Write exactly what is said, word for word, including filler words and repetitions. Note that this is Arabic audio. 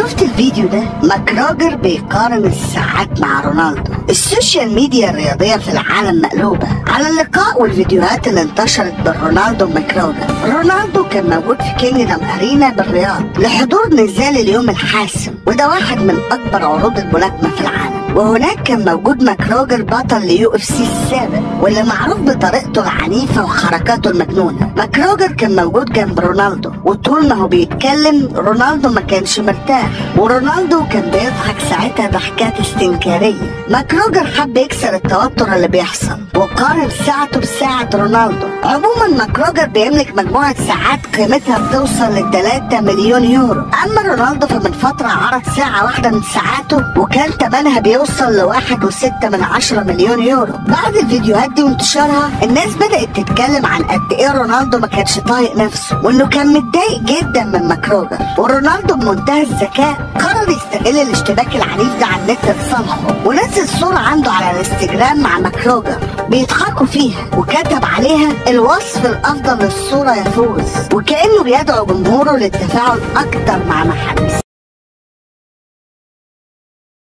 شفت الفيديو ده؟ ماكراجر بيقارن الساعات مع رونالدو. السوشيال ميديا الرياضية في العالم مقلوبة على اللقاء والفيديوهات اللي انتشرت بين رونالدو وماكراجر. رونالدو كان موجود في كينجدم أرينا بالرياض لحضور نزال اليوم الحاسم، وده واحد من أكبر عروض الملاكمة في العالم. وهناك كان موجود ماكراجر بطل ليو اف سي السابق، واللي معروف بطريقته العنيفة وحركاته المجنونة. ماكراجر كان موجود جنب رونالدو، وطول ما هو بيتكلم رونالدو ما كانش مرتاح، ورونالدو كان بيضحك ساعتها ضحكات استنكارية. ماكراجر حب يكسر التوتر اللي بيحصل وقارن ساعته بساعة رونالدو. عموما ماكراجر بيملك مجموعة ساعات قيمتها بتوصل ل ثلاثة مليون يورو، اما رونالدو فمن فترة عرض ساعة واحدة من ساعاته وكان ثمنها بيوصل لواحد وستة من عشرة مليون يورو. بعد الفيديوهات دي وانتشارها الناس بدأت تتكلم عن قد ايه رونالدو ما كانش طايق نفسه، وانه كان متضايق جدا من ماكراجر. ورونالدو بمنتهى الذكاء قرر يستغل الاشتباك العنيف ده على النت لصالحه، ونزل صورة عنده على الانستجرام مع ماكراجر بيضحكوا فيها، وكتب عليها الوصف الافضل للصورة يفوز، وكأنه بيدعو جمهوره للتفاعل اكتر مع محمد.